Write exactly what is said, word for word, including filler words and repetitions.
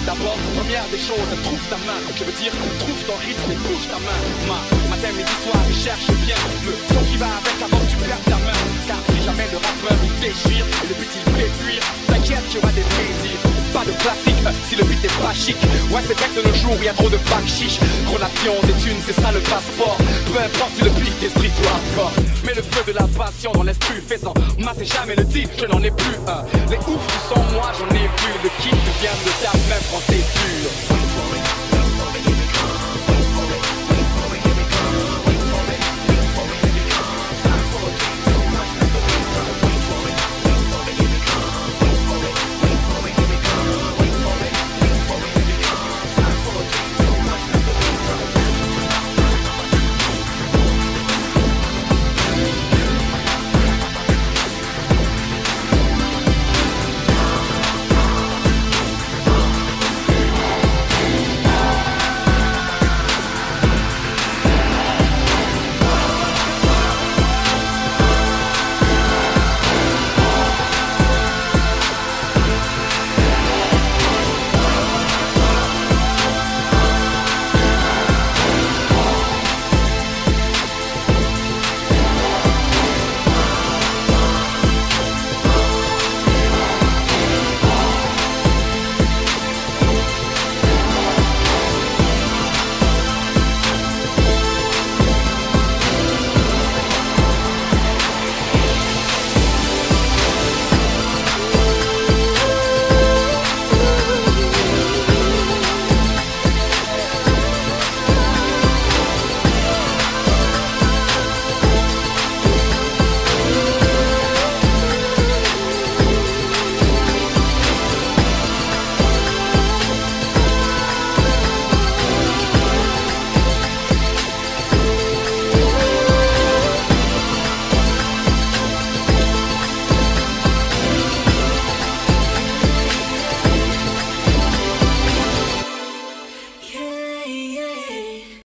D'abord, première des choses, trouve ta main. Je veux dire, trouve ton rythme et bouge ta main. Ma, matin, midi, soir, il cherche bien le son qui va avec avant que tu perds ta main. Car si jamais le rappeur il déchire et le but il fait fuir, t'inquiète, tu auras des plaisirs. Pas de classique si le but est pas chic. Ouais, c'est vrai que de nos jours, il y a trop de bac chiche. Relation, des thunes, c'est ça le passeport. Peu importe si le beat est street ou hardcore. Mais le feu de la passion dans l'esprit fait sans masser jamais le titre, je n'en ai plus un. Les oufs du son, moi j'en ai vu. Le kiff vient de ta même quand t'es dur.